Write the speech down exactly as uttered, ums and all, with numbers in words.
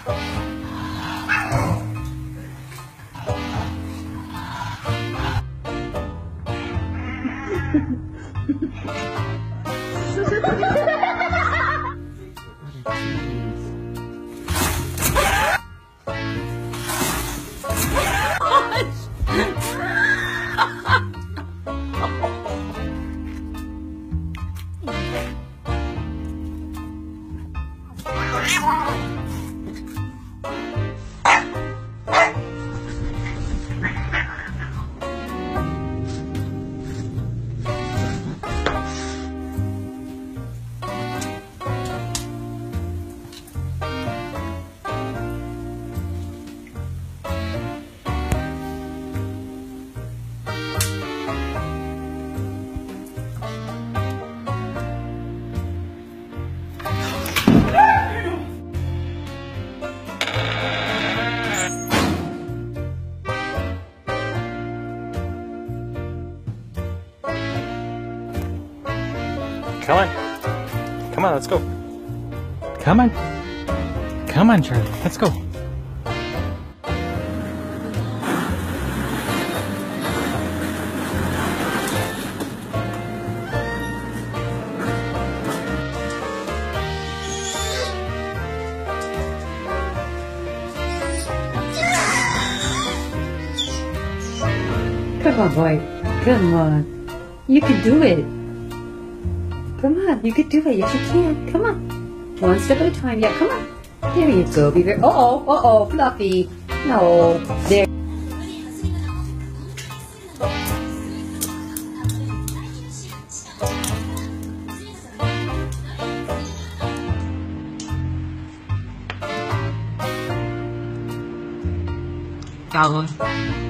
Come on. Come on, let's go. Come on. Come on, Charlie. Let's go. Come on, boy. Come on. You can do it. Come on, you can do it. Yes, you can. Come on. One step at a time. Yeah, come on. There you go. Be very. Uh oh. Uh oh. Fluffy. No. There. Cao thôi.